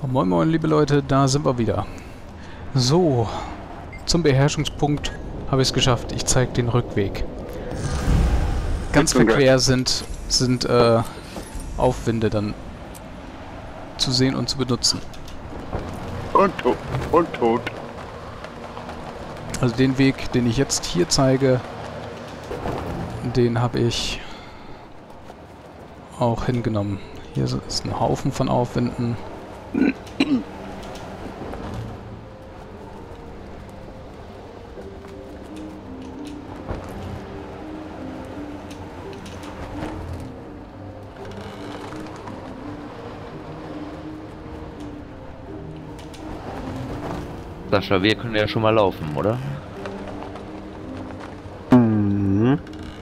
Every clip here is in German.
Moin moin liebe Leute, da sind wir wieder. So, zum Beherrschungspunkt habe ich es geschafft. Ich zeige den Rückweg. Ganz verquer sind Aufwinde dann zu sehen und zu benutzen. Und tot. Also den Weg, den ich jetzt hier zeige, den habe ich auch hingenommen. Hier ist ein Haufen von Aufwinden. Sascha, wir können ja schon mal laufen, oder? Mhm.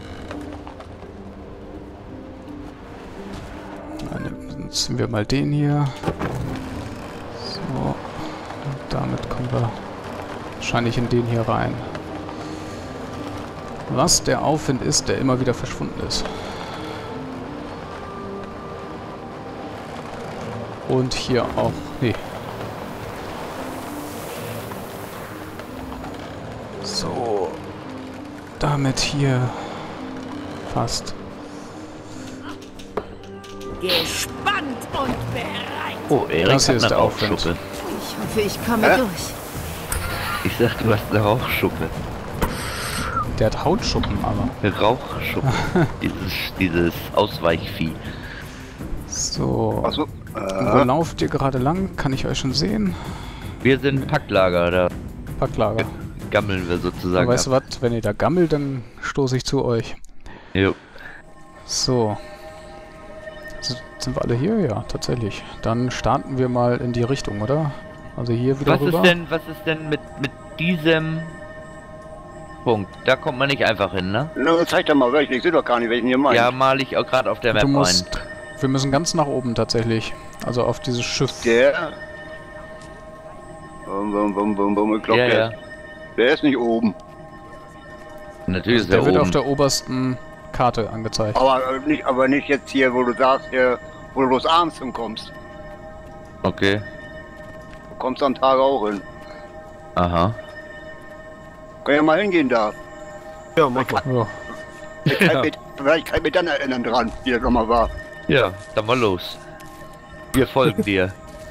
Dann ziehen wir mal den hier. So, und damit kommen wir wahrscheinlich in den hier rein. Was der Aufwind ist, der immer wieder verschwunden ist. Und hier auch. Nee. So. Damit hier fast. Gespannt und bereit. Oh, Erik Das hier hat ist eine der Aufwind. Rauchschuppe. Ich hoffe, ich komme durch. Ich sag, du hast eine Rauchschuppe. Der hat Hautschuppen, aber. Eine Rauchschuppe. dieses Ausweichvieh. So. Achso. Wo lauft ihr gerade lang? Kann ich euch schon sehen? Wir sind Packlager, da Packlager. gammeln wir sozusagen. Aber weißt du was? Wenn ihr da gammelt, dann stoße ich zu euch. Jo. So. Sind wir alle hier? Ja, tatsächlich. Dann starten wir mal in die Richtung, oder? Also hier wieder rüber. Was ist denn mit diesem Punkt? Da kommt man nicht einfach hin, ne? Na, zeig doch mal welchen. Ich sehe doch gar nicht, welchen ihr meint. Ja, mal ich auch gerade auf der Map Du rein. musst. Wir müssen ganz nach oben tatsächlich. Also auf dieses Schiff. Der. Ich glaube, Ja. der ist nicht oben. Natürlich Also ist der er wird oben. auf der obersten Karte angezeigt. Aber nicht jetzt hier, wo du sagst, hier, wo du bloß abends hinkommst. Okay. Du kommst am Tag auch hin. Aha. Kann ja mal hingehen da. Ja, mach mal. Ja. Vielleicht kann ich mich dann erinnern dran, wie das nochmal war. Ja, dann mal los. Wir folgen dir.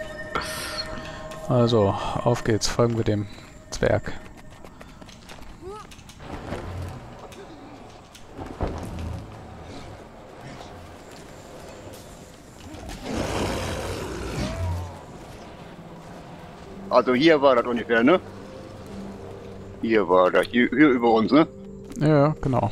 Also, auf geht's. Folgen wir dem Zwerg. Also hier war das ungefähr, ne? Hier war das, hier über uns, ne? Ja, genau.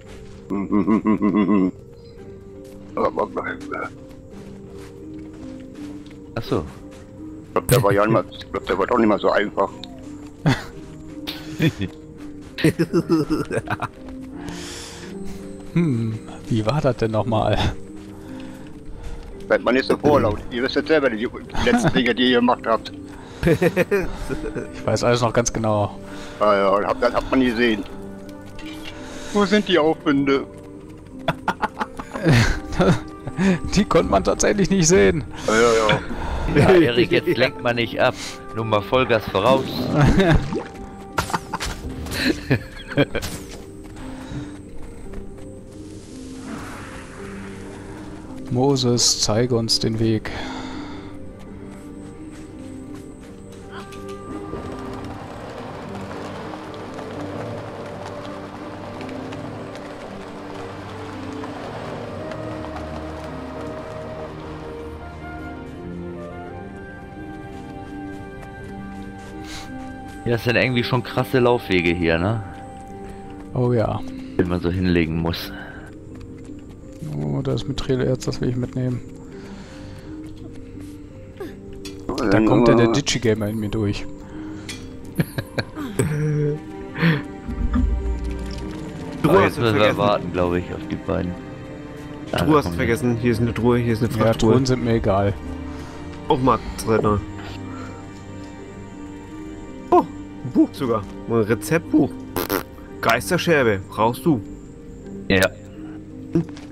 Achso. Ich glaube, der war ja nicht mal, der war doch nicht mal so einfach. Wie war das denn nochmal? Seid mal nicht so vorlaut. Ihr wisst jetzt selber die letzten Dinge, die ihr gemacht habt. Ich weiß alles noch ganz genau. Ah ja, das hat man gesehen. Wo sind die Aufwinde? Die konnte man tatsächlich nicht sehen. Ja. Ja, Erik, jetzt lenkt man nicht ab. Nur mal Vollgas voraus. Moses, zeige uns den Weg. Ja, das sind irgendwie schon krasse Laufwege hier, ne? Oh ja. Den man so hinlegen muss. Oh, da ist Mithril-Erz, das will ich mitnehmen. Da kommt der Digigamer in mir durch. Aber jetzt müssen wir warten, glaube ich, auf die beiden. Truhe hast du vergessen. Hier ist eine Truhe, hier ist eine Ja, Frachttruhe. Truhen sind mir egal. Auch Marktredner. Oh, ein Buch sogar. Ein Rezeptbuch. Geisterscherbe. Brauchst du. Ja.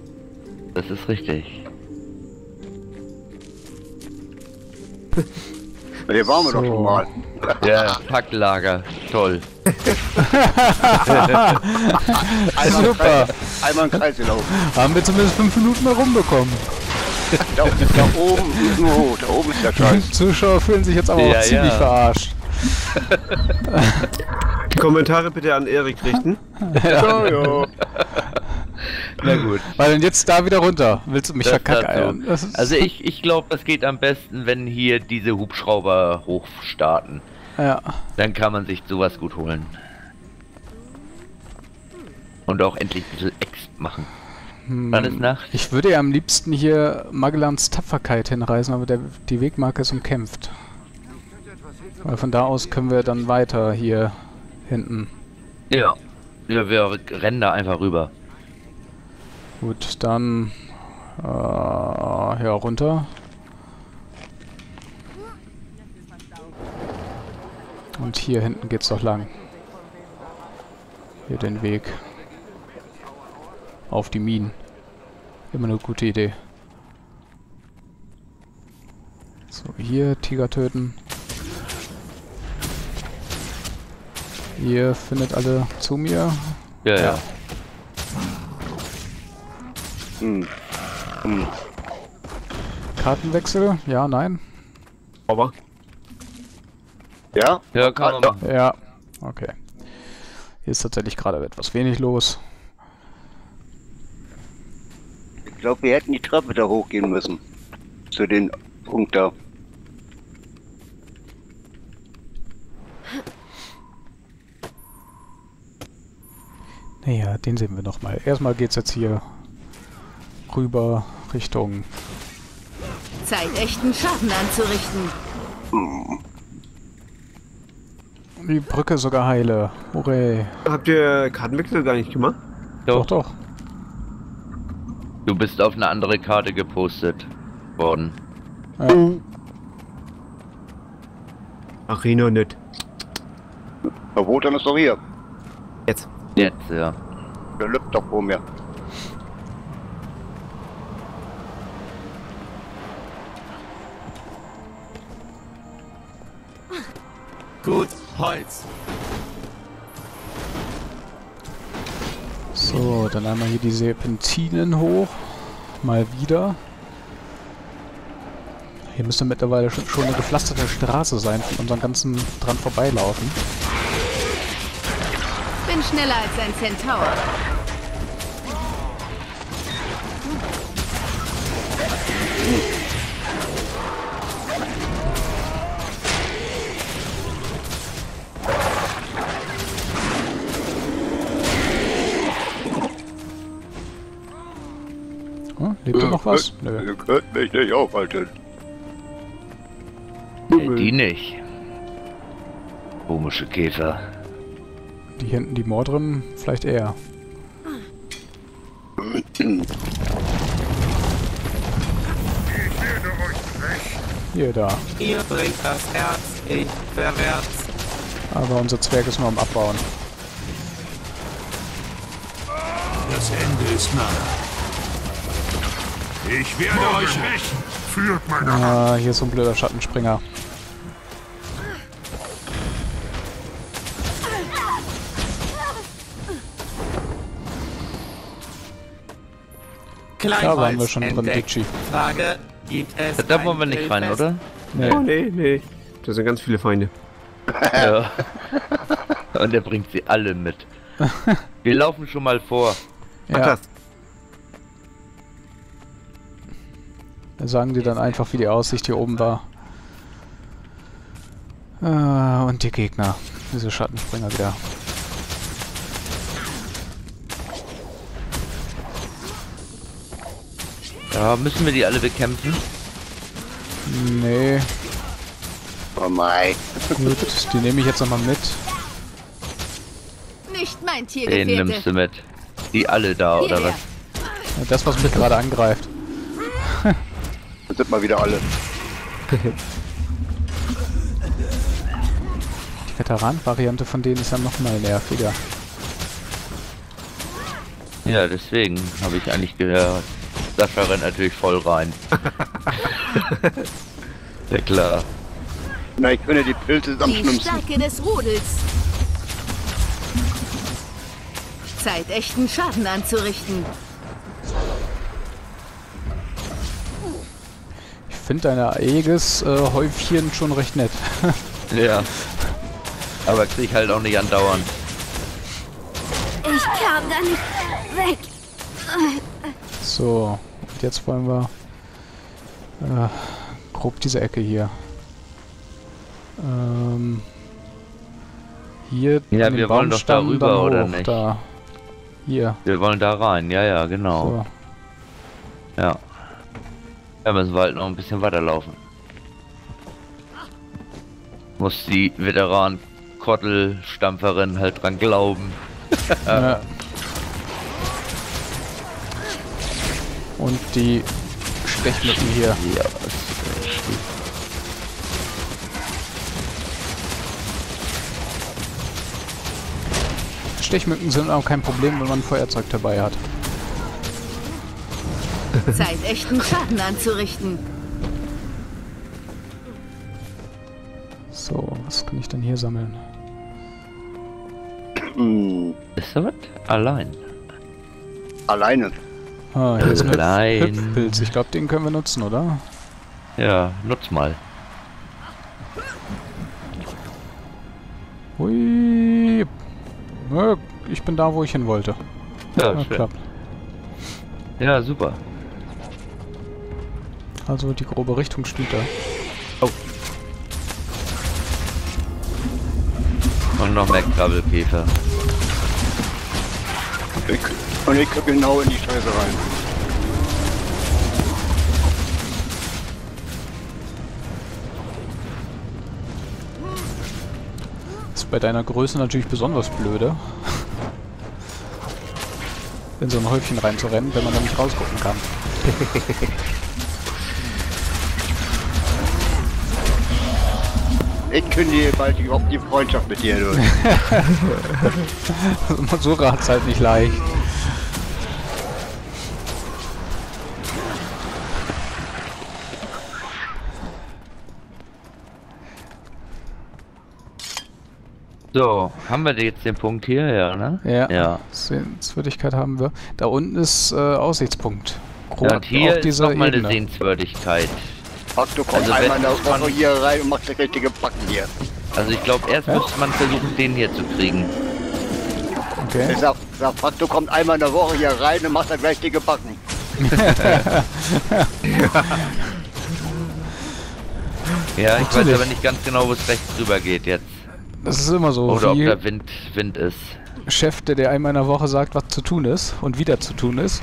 Das ist richtig. Hier waren wir doch schon mal. Ja, Packlager. Toll. Super. Einmal im Kreis gelaufen. Haben wir zumindest 5 Minuten mehr rumbekommen. Da oben ist nur hoch, da oben ist der Die Scheiß. Zuschauer fühlen sich jetzt aber auch ziemlich verarscht. Kommentare bitte an Erik richten. Ja. Na gut. Weil dann jetzt da wieder runter. Willst du mich Das verkackeiern? dazu. Also ich glaube, das geht am besten, wenn hier diese Hubschrauber hochstarten. Ja. Dann kann man sich sowas gut holen. Und auch endlich ein bisschen Exp machen. Wann ist Nacht? Ich würde ja am liebsten hier Magellans Tapferkeit hinreisen, aber die Wegmarke ist umkämpft. Weil von da aus können wir dann weiter hier hinten. Ja. Ja, wir rennen da einfach rüber. Gut, dann ja, runter. Und hier hinten geht's doch lang. Hier den Weg. Auf die Minen. Immer eine gute Idee. So, hier Tiger töten. Ihr findet alle zu mir. Ja, ja. Kartenwechsel? Ja, nein? Aber Ja? Ja, kann man machen. Ja. Okay. Hier ist tatsächlich gerade etwas wenig los. Ich glaube, wir hätten die Treppe da hochgehen müssen. Zu den Punkt da. Naja, den sehen wir nochmal. Erstmal geht's jetzt hier rüber Richtung... Zeit, echten Schaden anzurichten. Die Brücke sogar heile. Hurray. habt ihr Kartenwechsel gar nicht gemacht? Doch, doch. Du bist auf eine andere Karte gepostet worden. Ja. Arena nicht. Der Wotan ist doch hier. Jetzt. Jetzt, ja. Der lübt doch vor mir. Gut, Holz. So, dann einmal hier die Serpentinen hoch. Mal wieder. Hier müsste mittlerweile schon eine gepflasterte Straße sein, von unseren ganzen dran vorbeilaufen. Bin schneller als ein Centaur. Hm, lebt da noch was? Nö. Ihr könnt mich nicht aufhalten. Nee, die nicht. Komische Käfer. Die hinten, die Mordrim, vielleicht eher. Hier, da. Ihr bringt das Herz, ich verwärts. Aber unser Zwerg ist nur am Abbauen. Das Ende ist nah. Ich werde euch rächen. Führt meine Hand. Ah, hier ist so ein blöder Schattenspringer. Da waren wir schon drin, Ditchy. Frage, gibt es Da wollen wir nicht rein, oder? Nee. Oh nee, nee. Da sind ganz viele Feinde. Ja. Und er bringt sie alle mit. Wir laufen schon mal vor. Ach, Ja, krass. da sagen die dann einfach, wie die Aussicht hier oben war. Und die Gegner. Diese Schattenspringer wieder. Ja, müssen wir die alle bekämpfen? Nee, Oh mein. gut, die nehme ich jetzt nochmal mit. Nicht mein Den Tiergefährte. nimmst du mit. Die alle da, oder Hierher. was? Das, was mich gerade angreift. Jetzt sind mal wieder alle. Die Veteran-Variante von denen ist ja nochmal nerviger. Ja, deswegen habe ich eigentlich gehört. Sascha rennt natürlich voll rein. Ja klar. Na, ich finde, die Pilze sind am Die schlimmsten. Stärke des Rudels. Zeit, echten Schaden anzurichten. Ich finde deine Aegis-Häufchen schon recht nett. Ja. Aber krieg halt auch nicht andauernd. Ich kam da nicht weg. So, und jetzt wollen wir grob diese Ecke hier. Hier Ja, an den wir wollen doch da Baumstamm, rüber, dann oder hoch, nicht? Da. Hier. Wir wollen da rein, ja, ja, genau. So. Ja. Da müssen wir halt noch ein bisschen weiterlaufen. Muss die Veteran-Kottelstampferin halt dran glauben. Ja. Und die Stechmücken hier. Ja, Stechmücken sind auch kein Problem, wenn man ein Feuerzeug dabei hat. Zeit, echten Schaden anzurichten. So, was kann ich denn hier sammeln? ist das was? Allein. Alleine. Ah, hier ist ein Nein. Hüpfpilz. Ich glaube, den können wir nutzen, oder? Ja, nutz mal. Hui. Ja, ich bin da, wo ich hin wollte. Ja, Ja, schön. klappt. Ja, super. Also die grobe Richtung stimmt da. Und noch mehr Krabbelkäfer. Und ich gucke genau in die Scheiße rein. Ist bei deiner Größe natürlich besonders blöde. In so ein Häufchen reinzurennen, wenn man da nicht rausgucken kann. Ich kündige bald überhaupt die Freundschaft mit dir durch. So rat's halt nicht leicht. So, haben wir jetzt den Punkt hier, ja, ne? Ja. Ja. Sehenswürdigkeit haben wir. Da unten ist Aussichtspunkt. Grob Ja, und hier auf ist dieser nochmal eine Ebene. Sehenswürdigkeit. Ach, du kommst Also einmal in der wenn man- Woche hier rein und machst das richtige Backen hier. Also ich glaube, erst Ja? müsste man versuchen, den hier zu kriegen. Okay. Ich sag, Faktor kommt einmal in der Woche hier rein und macht das richtige Backen. Ja, ich weiß Natürlich. aber nicht ganz genau, wo es rechts drüber geht jetzt. Das ist immer so, Oder ob wie da Wind ist. Chef, der einmal in der Woche sagt, was zu tun ist und wieder zu tun ist.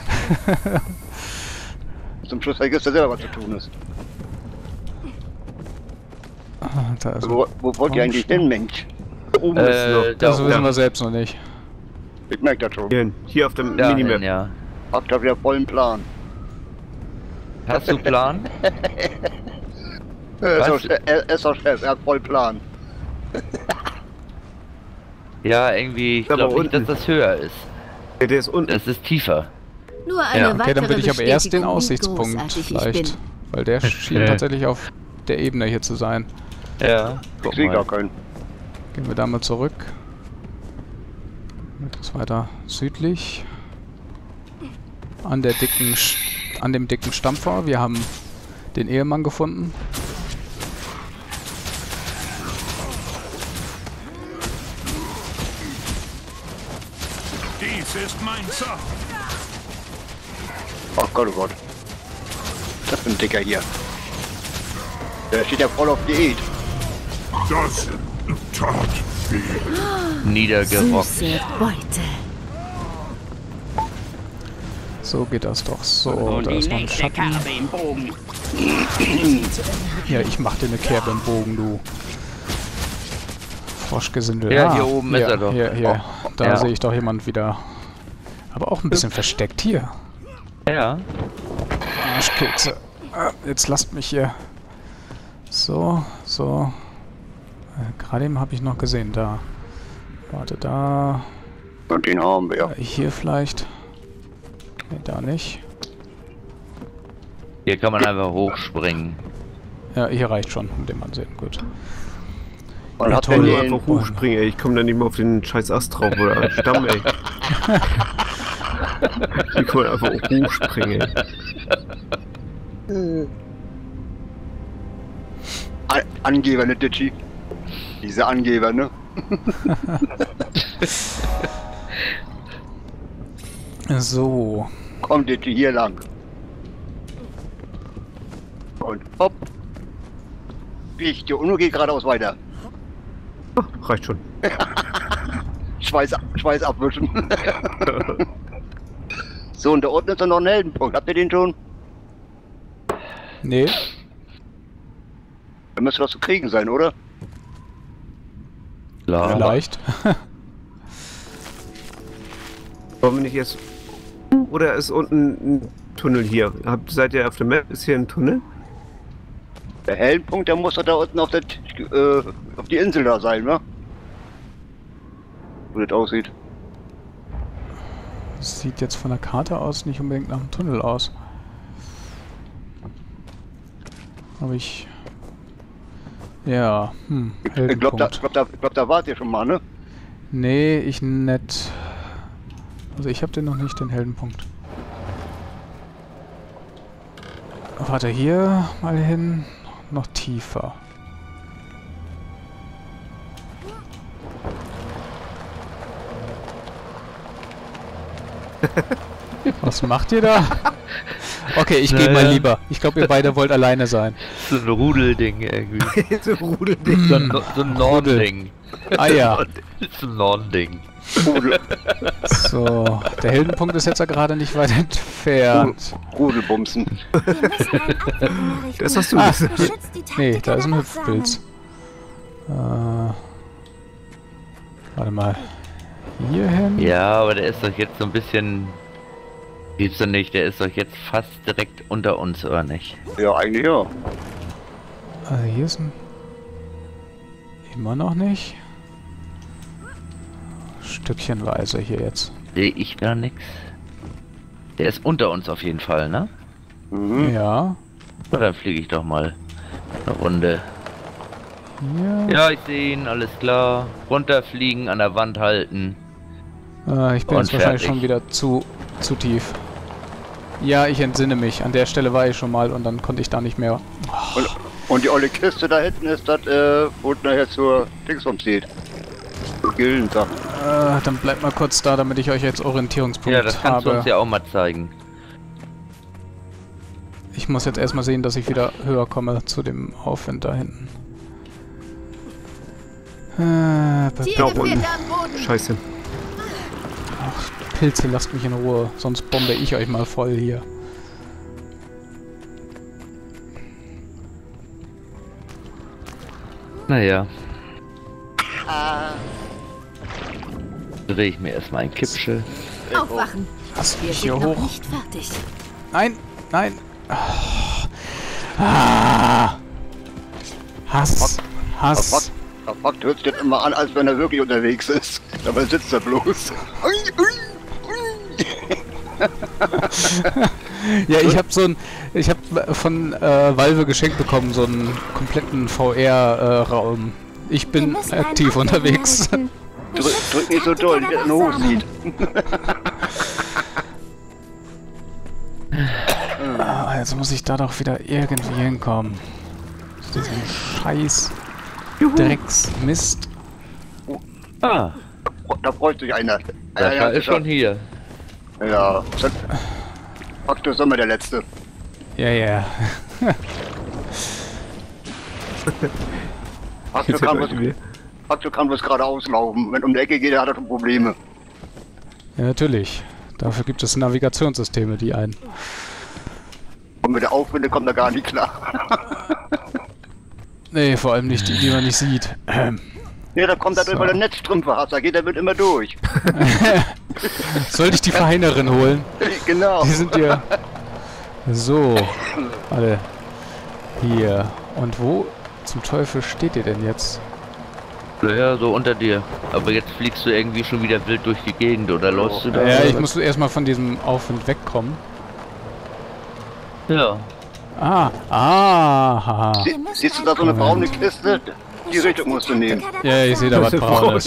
Zum Schluss vergisst er selber, was zu tun ist. Ah, da ist Wo wollt ihr eigentlich hin, Mensch? Oben ist noch. Da das wissen oben. wir selbst noch nicht. Ich merke das schon. Hier auf dem Dahin, Minimap. ja. Habt ihr wieder vollen Plan. Hast du Plan? Er Was? ist doch Chef, er hat voll Plan. Ja, irgendwie, ich Aber glaube nicht, dass unten. das höher ist. Der ist unten. Das ist tiefer. Nur eine Ja, weitere Okay, dann würde ich aber erst den Bestätigung, wie Aussichtspunkt großartig ich vielleicht. bin. Weil der schien tatsächlich auf der Ebene hier zu sein. Ja, Ich guck sehe mal. gar keinen. Gehen wir da mal zurück. Etwas weiter südlich. An der an dem dicken Stampfer. Wir haben den Ehemann gefunden. Dies ist mein Zorn. Ach Gott, oh Gott. Das ist ein Dicker hier. Der steht ja voll auf Diät. Das tat weh. Niedergerockt. Süße Beute. So geht das doch. So, da ist noch ein Schatten. im Bogen. Ja, ich mach dir eine Kerbe im Bogen, du. Froschgesindel. Ja, hier oben ist er doch. Hier. Da Ja. sehe ich doch jemand wieder. Aber auch ein bisschen versteckt hier. Ja. Arschkekse. Jetzt lasst mich hier. So. Gerade eben habe ich noch gesehen, da. Warte, da. Und den haben wir. Hier vielleicht. Nee, da nicht. Hier kann man einfach hochspringen. Ja, hier reicht schon mit dem Ansehen. Gut. Man Ja, hat toll. denn Wenn du den, einfach hochspringen, ey. Ich komme dann nicht mehr auf den scheiß Ast drauf oder Stamm, ey. Ich kann einfach hochspringen, ey. Angeber, ne, Ditchi? Diese Angeber, ne? So. Komm, Ditchi, hier lang. Und hopp. Biegt dir und nur geht geradeaus weiter. Reicht schon. Schweiß abwischen. So, und da unten ist doch noch ein Heldenpunkt. Habt ihr den schon? Nee. Da müsste das zu kriegen sein, oder? Klar. Vielleicht. Wollen wir nicht jetzt... Oder ist unten ein Tunnel hier? Seid ihr auf der Map? Ist hier ein Tunnel? Der Heldenpunkt, der muss doch da unten auf die Insel da sein, ne? Wo das aussieht. Das sieht jetzt von der Karte aus nicht unbedingt nach einem Tunnel aus. Aber ich... Ja, Ich glaub, Heldenpunkt. da wart ihr schon mal, ne? Nee, ich nicht. Also ich hab den noch nicht, den Heldenpunkt. Warte, hier mal hin. Noch tiefer. Was macht ihr da? Okay, ich gehe mal lieber. Ich glaube, ihr beide wollt alleine sein. So ein Rudelding irgendwie. So Rudelding. So ein Nordending. Ah ja. So ein Nordending. So, der Heldenpunkt ist jetzt ja gerade nicht weit entfernt. Rudelbumsen. Das hast du Ah, gesagt. hier, nee, da ist ein Hüpfpilz. Warte mal. Hier hin? Ja, aber der ist doch jetzt so ein bisschen... Gibt's doch nicht, der ist doch jetzt fast direkt unter uns, oder nicht? Ja, eigentlich ja. Hier ist ein... Immer noch nicht. Stückchenweise hier jetzt. Sehe ich da nix? Der ist unter uns auf jeden Fall, ne? Mhm. Ja. Na, dann fliege ich doch mal eine Runde. Hier. Ja, ich sehe ihn, alles klar. Runterfliegen, an der Wand halten. Ich bin Und jetzt wahrscheinlich fertig. schon wieder zu tief. Ja, ich entsinne mich. An der Stelle war ich schon mal und dann konnte ich da nicht mehr. Und die olle Kiste da hinten ist das, wo es nachher zur Dingsbums geht. Gildensachen. Dann bleibt mal kurz da, damit ich euch jetzt Orientierungspunkt Ja, das kannst du habe. uns ja auch mal zeigen. Ich muss jetzt erstmal sehen, dass ich wieder höher komme zu dem Aufwind da hinten. Tiere friert am Boden. Scheiße. Pilze, lasst mich in Ruhe, sonst bombe ich euch mal voll hier. Naja. Drehe ich mir erstmal ein Kippschild. Aufwachen. Lass Wir mich sind hier noch hoch. nicht fertig. Nein, nein. Ah. Hass. Hass. Der Fakt hört sich jetzt immer an, als wenn er wirklich unterwegs ist. Dabei sitzt er bloß. Ja, ich habe von Valve geschenkt bekommen, so einen kompletten VR-Raum. Ich Wir bin müssen einen aktiv Abwehr unterwegs. errichten. Drück nicht so doll, wie der in den Hose sieht. Jetzt muss ich da doch wieder irgendwie hinkommen. Zu diesem Scheiß Drecksmist. Ah, Da freut sich einer. Sascha ist schon hier. Ja, Faktor ist immer der Letzte. Ja, ja. Faktor kann bloß geradeaus laufen. Wenn um die Ecke geht, hat er schon Probleme. Ja, natürlich. Dafür gibt es Navigationssysteme, die einen... Und mit der Aufwinde kommt er gar nicht klar. Nee, vor allem nicht die, die man nicht sieht. Ja, da kommt er So. durch, weil er Netzstrümpfe hat. Da geht er mit immer durch. Sollte ich die Verheinerin holen? Genau. Die sind ja... So. Alle. Hier. Und wo zum Teufel steht ihr denn jetzt? Ja, so unter dir. Aber jetzt fliegst du irgendwie schon wieder wild durch die Gegend, oder läufst du da? Ja, ich muss erstmal von diesem Aufwind wegkommen. Ja. Haha. Siehst du da so eine braune Kiste? Die Richtung musst du nehmen. Ja, ich sehe da was Braunes.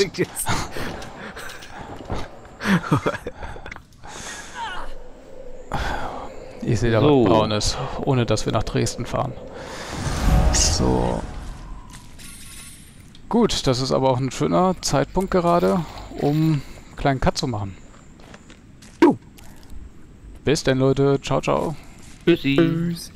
Ich sehe da was Braunes, ohne dass wir nach Dresden fahren. So. Gut, das ist aber auch ein schöner Zeitpunkt gerade, um einen kleinen Cut zu machen. Bis denn, Leute. Ciao, ciao. Tschüssi. Tschüss.